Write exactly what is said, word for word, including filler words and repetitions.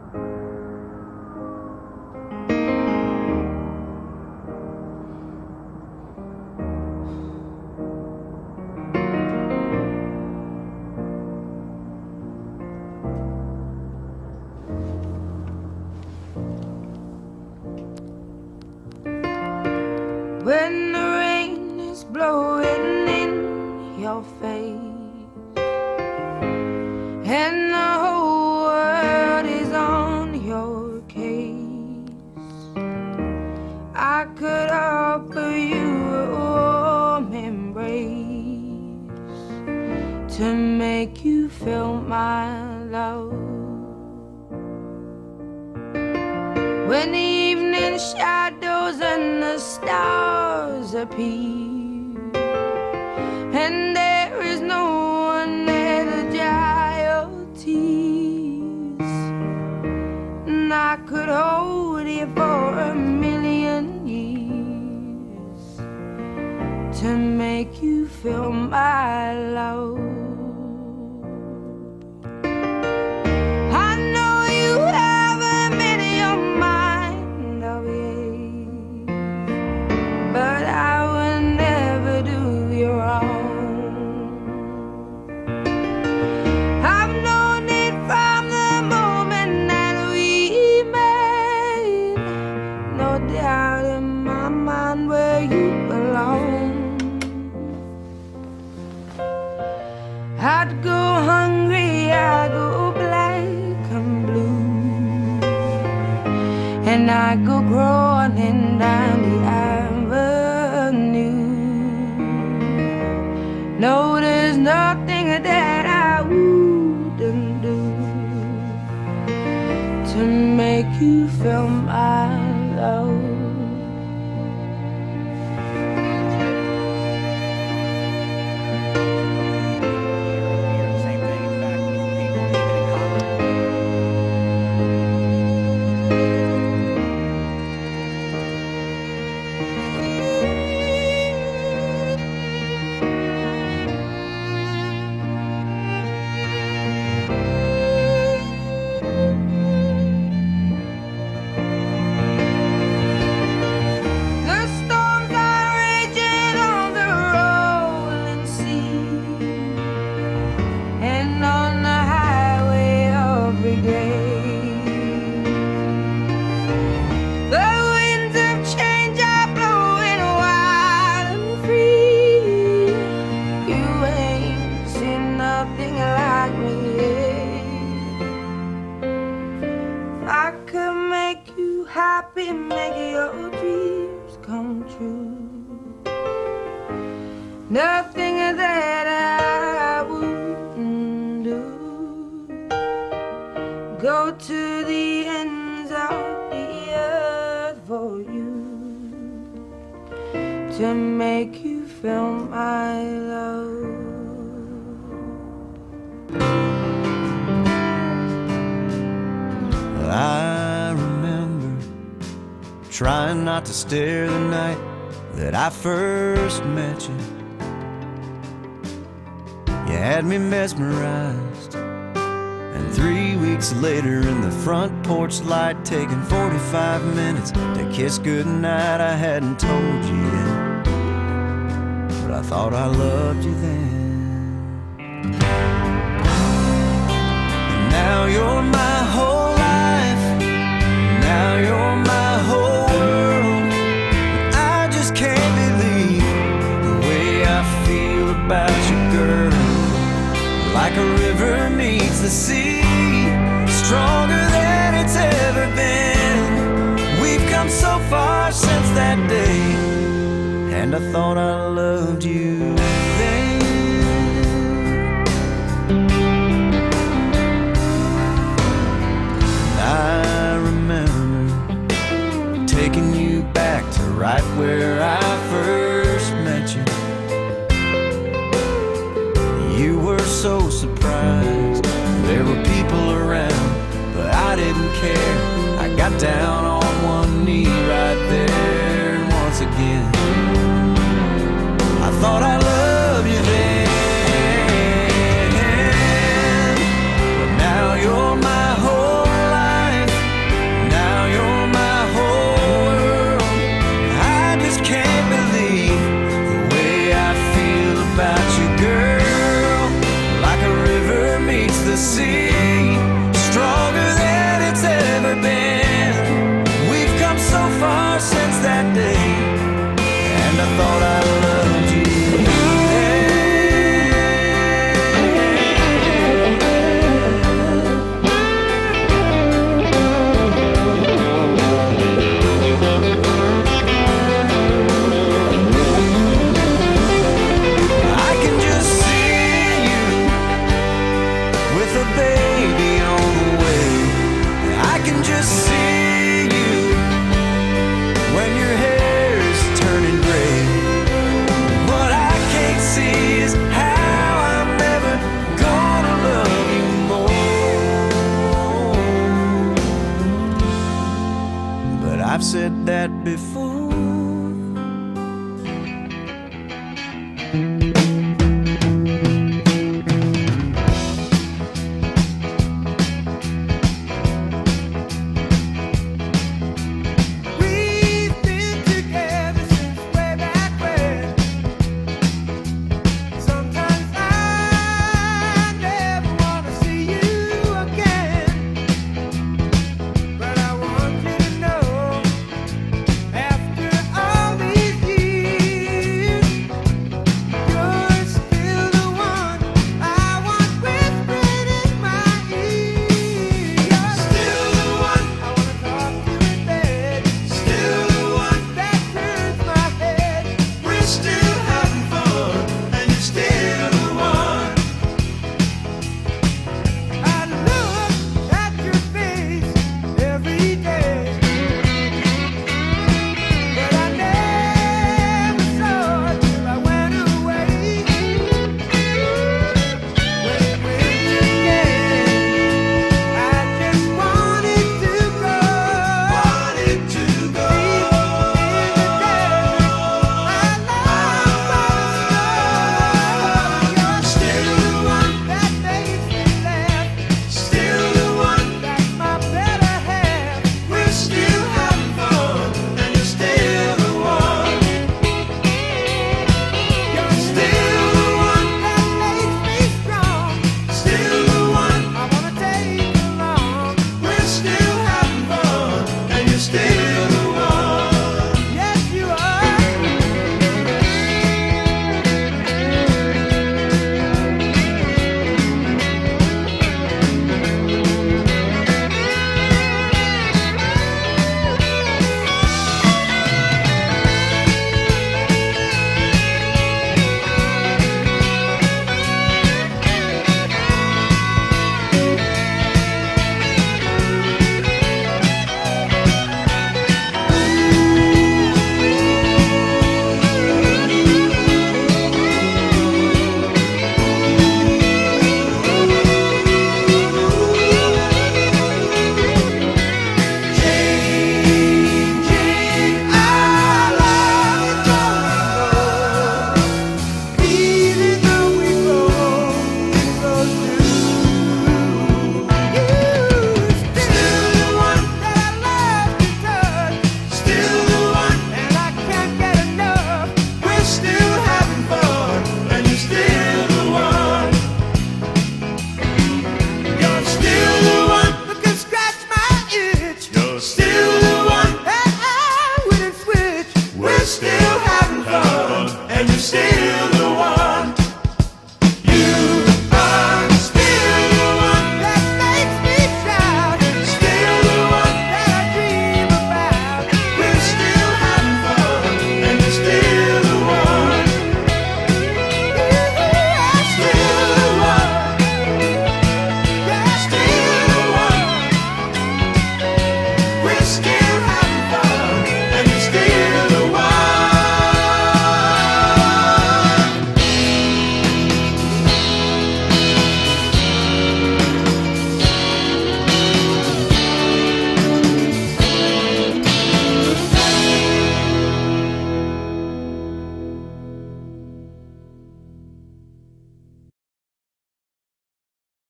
When the rain is blowing in your face and the whole world is on your case, I could offer you a warm embrace to make you feel my love. When the evening shadows and the stars appear and there is no one there to dry your tears, and I could hold you for a million years to make you feel my love. I'd go hungry, I'd go black and blue, and I'd go crawling down the avenue. No, there's nothing that I wouldn't do to make you feel my love. I could make you happy, make your dreams come true. Nothing that I wouldn't do. Go to the ends of the earth for you to make you feel my love. I remember trying not to stare the night that I first met you. You had me mesmerized, and three weeks later in the front porch light, taking forty-five minutes to kiss goodnight, I hadn't told you yet, but I thought I loved you then. And now you're my whole life, now you're my whole world. I just can't believe the way I feel about you, girl. Like a river meets the sea, stronger than it's ever been. We've come so far since that day, and I thought I loved you then. I remember taking you back to right where I first met you. You were so surprised, there were people around, but I didn't care. I got down on one knee right there, and once again I thought I loved you then. But now you're my whole life, sea, stronger than it's ever been. We've come so far since that day, and I thought I loved you I've said that before.